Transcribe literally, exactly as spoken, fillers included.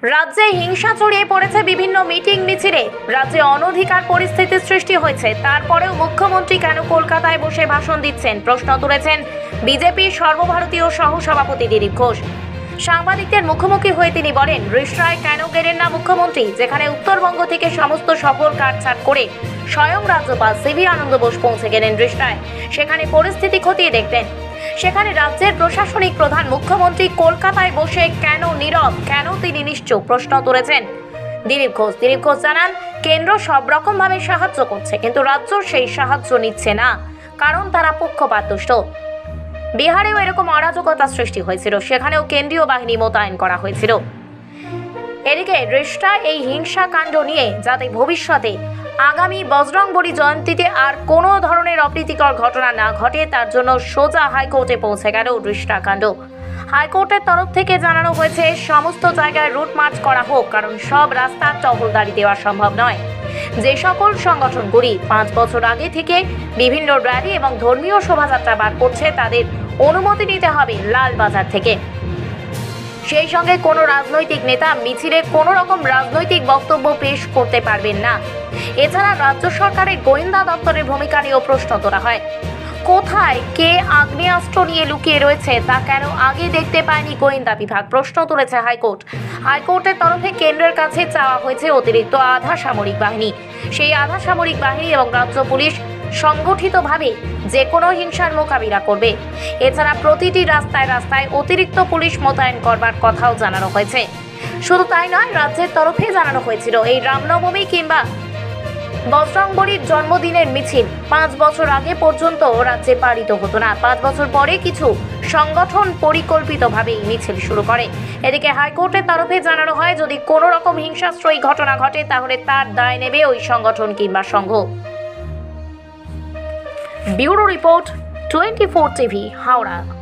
রাজ্যে হিংসা ছড়িয়ে পড়েছে বিভিন্ন মিটিং মিছিলে। রাজ্যে অনধিকার পরিস্থিতির সৃষ্টি হয়েছে। তারপরেও মুখ্যমন্ত্রী কেন কলকাতায় বসে ভাষণ দিচ্ছেন, প্রশ্ন তুলেছেন বিজেপির সর্বভারতীয় সহসভাপতি দিলীপ ঘোষ। সাংবাদিকদের মুখোমুখি হয়ে তিনি বলেন, রিষড়ায় কেন গেলেন না মুখ্যমন্ত্রী, যেখানে উত্তরবঙ্গ থেকে সমস্ত সফর কাটছাট করে স্বয়ং রাজ্যপাল সিভি আনন্দ বোস পৌঁছে গেলেন রিষড়ায়, সেখানে পরিস্থিতি খতিয়ে দেখতেন। সেখানে রাজ্যের প্রশাসনিক প্রধান মুখ্যমন্ত্রী কলকাতায় বসে কেন নীরব, কেন তিনি নিশ্চুপ, প্রশ্ন তুলেছেন দিলীপ ঘোষ। দিলীপ ঘোষ জানান, কেন্দ্র সব রকম ভাবে সাহায্য করছে, কিন্তু রাজ্য সেই সাহায্য নিচ্ছে না, কারণ তারা পক্ষপাতদুষ্ট। বিহারেও এরকম অরাজকতা সৃষ্টি হয়েছিল, সেখানেও কেন্দ্রীয় বাহিনী মোতায়েন করা হয়েছিল। এদিকে রিষড়া এই হিংসাকাণ্ড নিয়ে যাতে ভবিষ্যতে আগামী বজরংবলী জয়ন্তীতে আর কোনো ধরনের অপ্রীতিকর ঘটনা না ঘটে, তার জন্য সোজা হাইকোর্টে পৌঁছে গেল রিষড়া কাণ্ড। হাইকোর্টের তরফ থেকে জানানো হয়েছে সমস্ত জায়গায় রুট মার্চ করা হোক, কারণ সব রাস্তা টহলদারি দেওয়া সম্ভব নয়। যে সকল সংগঠনগুলি পাঁচ বছর আগে থেকে বিভিন্ন র্যালি এবং ধর্মীয় শোভাযাত্রা বার করছে, তাদের অনুমতি নিতে হবে লালবাজার থেকে। সেই সঙ্গে কোনো রাজনৈতিক নেতা মিছিলে কোনো রকম রাজনৈতিক বক্তব্য পেশ করতে পারবেন না। এছাড়া রাজ্য সরকারের গোয়েন্দা দপ্তরের ভূমিকা নিয়েও প্রশ্ন তোলা হয়। কোথায় কে আগ্নেয়াস্ত্র নিয়ে লুকিয়ে রয়েছে তা কেন আগে দেখতে পায়নি গোয়েন্দা বিভাগ, প্রশ্ন তুলেছে হাইকোর্ট। হাইকোর্টের তরফে কেন্দ্রের কাছে চাওয়া হয়েছে অতিরিক্ত আধা সামরিক বাহিনী। সেই আধা সামরিক বাহিনী এবং রাজ্য পুলিশ সংগঠিতভাবে যে কোনো হিংসার মোকাবিলা করবে। এছাড়া প্রতিটি রাস্তায় রাস্তায় অতিরিক্ত পুলিশ মোতায়েন করবার কথাও জানানো হয়েছে। শুধু তাই নয়, রাজ্যের তরফে জানানো হয়েছিল এই রামনবমী কিংবা বজরংবলীর জন্মদিনের মিছিল পাঁচ বছর আগে পর্যন্ত রাজ্যে পালিত হতো না। পাঁচ বছর পরে কিছু সংগঠন পরিকল্পিতভাবে মিছিল শুরু করে। এদিকে হাইকোর্টের তরফে জানানো হয়, যদি কোনো রকম হিংসাস্ত্রয়ী ঘটনা ঘটে তাহলে তার দায় নেবে ওই সংগঠন কিংবা সংঘ। Bureau report twenty four TV, Howrah.